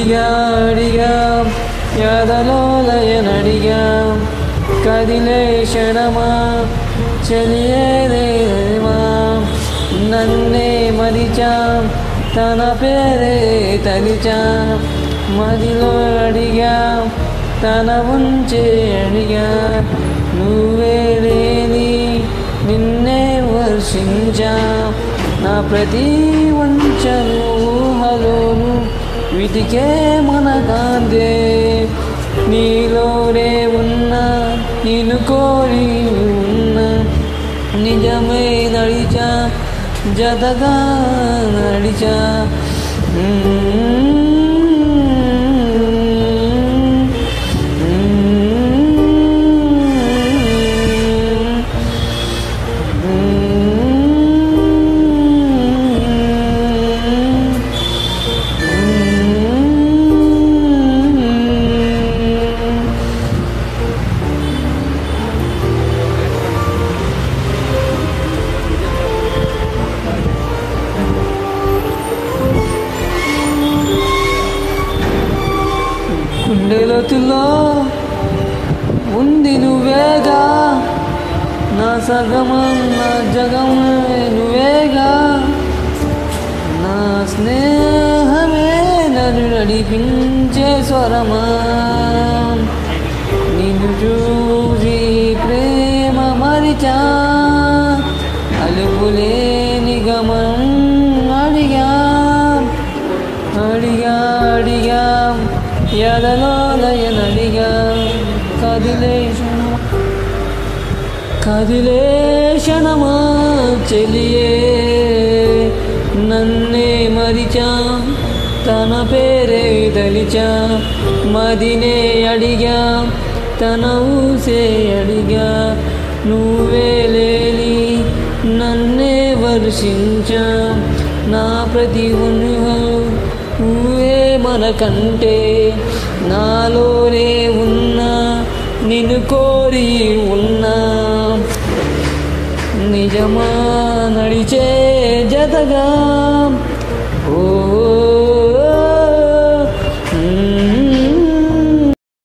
అడిగా ఎదలో లయనడిగా కదిలే క్షణమా చెలియేదేవా నన్నే మరిచా తన పేరే తలిచా మదిలో అడిగా తన ఉంచే అడిగా నువ్వే లేని నిన్నే వర్షించా నా ప్రతి వంచను ఊహలోను వీటికే మన కాందే నీలోనే ఉన్నా నిన్ను కోరి ఉన్నా నిజమే నడిచా జతగా నడిచా గుండెలోతుల్లో ఉంది నువ్వేగా నా సగమం నా జగమే నువ్వేగా నా స్నేహమే నన్ను నడిపించే స్వరమా నిన్ను చూసి ప్రేమ మరిచా అలుపులేని గమనం అడిగా అడిగా అడిగా ఎదలో లయనడిగా కదిలే క్షణమా చెలియే నన్నే మరిచా తన పేరే తలిచా మదినే అడిగా తన ఊసే అడిగా నువ్వే లేని నన్నే వర్షించా నా ప్రతి నువ్వే మనకంటే నాలోనే ఉన్నా నిన్ను కోరి ఉన్నా నిజమా నడిచే జతగా ఓ